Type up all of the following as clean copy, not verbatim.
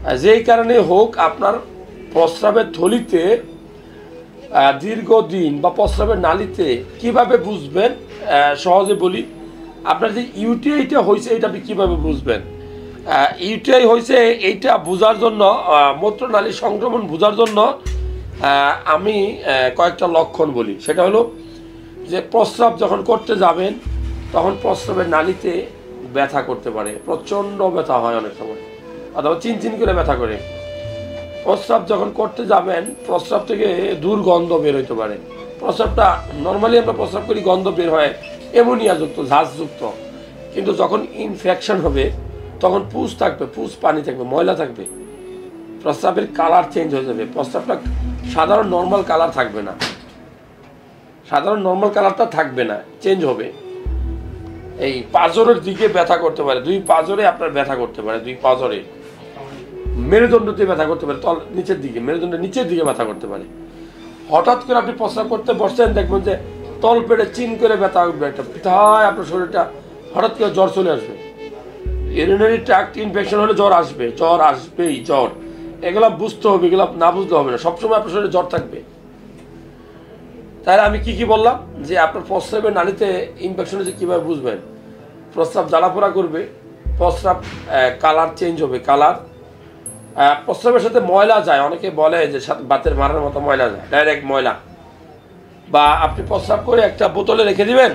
যেই কারণে হোক আপনার প্রস্রাবের থলিতে দীর্ঘদিন বা প্রস্রাবের নালীতে কিভাবে বুঝবেন, সহজে বলি। আপনার যে ইউটিআইটা হয়েছে এটা আপনি কীভাবে বুঝবেন? ইউটিআই হয়েছে এইটা বোঝার জন্য, মূত্রনালীর সংক্রমণ বোঝার জন্য আমি কয়েকটা লক্ষণ বলি। সেটা হলো যে প্রস্রাব যখন করতে যাবেন তখন প্রস্রাবের নালীতে ব্যথা করতে পারে, প্রচণ্ড ব্যথা হয় অনেক সময়, অথবা চিনচিন করে ব্যথা করে। প্রস্রাব যখন করতে যাবেন প্রস্রাব থেকে দুর্গন্ধ বের হইতে পারে। প্রস্রাবটা নর্মালি আমরা প্রস্রাব করি, গন্ধ বের হয় অ্যামোনিয়াযুক্ত, ঝাঁঝযুক্ত, কিন্তু যখন ইনফেকশন হবে তখন পুষ থাকবে, পুষ পানি থাকবে, ময়লা থাকবে, প্রস্রাবের কালার চেঞ্জ হয়ে যাবে। প্রস্রাবটা সাধারণ নর্মাল কালার থাকবে না, সাধারণ নর্মাল কালারটা থাকবে না, চেঞ্জ হবে। এই পাঁজরের দিকে ব্যথা করতে পারে, দুই পাঁজরে আপনার ব্যথা করতে পারে, দুই পাঁজরে মেরুদণ্ডতে ব্যথা করতে পারে, তল নিচের দিকে, মেরুদণ্ডের নিচের দিকে ব্যথা করতে পারে। হঠাৎ করে আপনি প্রস্রাব করতে বসছেন, দেখবেন যে তল পেটে চিন করে ব্যথা উঠবে, একটা পিঠায় আপনার শরীরটা হঠাৎ করে জ্বর চলে আসবে। ইউরিনারি ট্র্যাক্ট ইনফেকশন হলে জ্বর আসবে, জ্বর আসবেই, জ্বর। এগুলো বুঝতে হবে, এগুলো না বুঝতে হবে না, সবসময় আপনার শরীরে জ্বর থাকবে। তাহলে আমি কি বললাম যে আপনার প্রস্রাবের নালীতে ইনফেকশন হচ্ছে কীভাবে বুঝবেন? প্রস্রাব জ্বালাপোড়া করবে, প্রস্রাব কালার চেঞ্জ হবে, কালার, প্রস্রাবের সাথে ময়লা যায়, অনেকে বলে যে বাতের মারার মতো ময়লা যায়, ডাইরেক্ট ময়লা। বা আপনি প্রস্রাব করে একটা বোতলে রেখে দিবেন,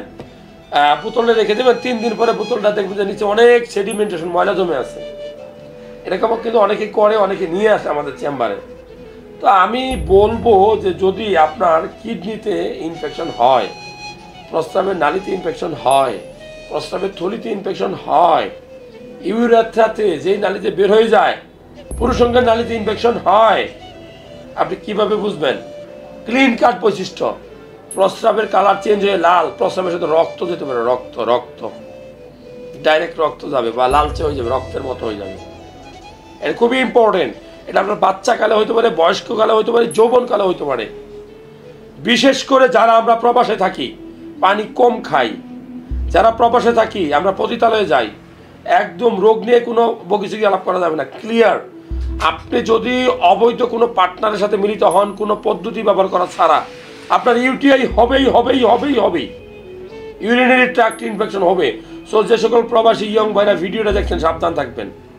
3 দিন পরে বোতলটা দেখবেন যে নিচে অনেক সেডিমেন্টেশন, ময়লা জমে আছে। এরকম কিন্তু অনেকে করে, অনেকে নিয়ে আসে আমাদের চেম্বারে। তো আমি বলবো যে যদি আপনার কিডনিতে ইনফেকশন হয়, প্রস্রাবের নালীতে ইনফেকশন হয়, প্রস্রাবের থলিতে ইনফেকশন হয়, ইউরেথ্রাতে যেই নালীতে বের হয়ে যায়, পুরুষঙ্গের নালীতে ইনফেকশন হয়, আপনি কিভাবে বুঝবেন? ক্লিন কাট বৈশিষ্ট্য, প্রস্রাবের কালার চেঞ্জ হয়ে লাল, প্রস্রাবের সাথে রক্ত যেতে পারে, রক্ত ডাইরেক্ট রক্ত যাবে বা লালচে হয়ে যাবে, রক্তের মতো হয়ে যাবে। এটা খুবই ইম্পর্টেন্ট। এটা আপনার বাচ্চা কালে হতে পারে, বয়স্ক কালে হতে পারে, যৌবন কালে হতে পারে। বিশেষ করে যারা আমরা প্রবাসে থাকি, পানি কম খাই, যারা প্রবাসে থাকি, আমরা পতিতালয়ে যাই, একদম রোগ নিয়ে কোনো বকিচকি আলাপ করা যাবে না, ক্লিয়ার। আপনি যদি অবৈধ কোনো পার্টনারের সাথে মিলিত হন, কোনো পদ্ধতি ব্যবহার করা ছাড়া, আপনার ইউটিআই হবেই। ইউরিনারি ট্র্যাক্ট ইনফেকশন হবে। সো যে সকল প্রবাসী ইয়ং ভাইরা ভিডিওটা দেখছেন, সাবধান থাকবেন।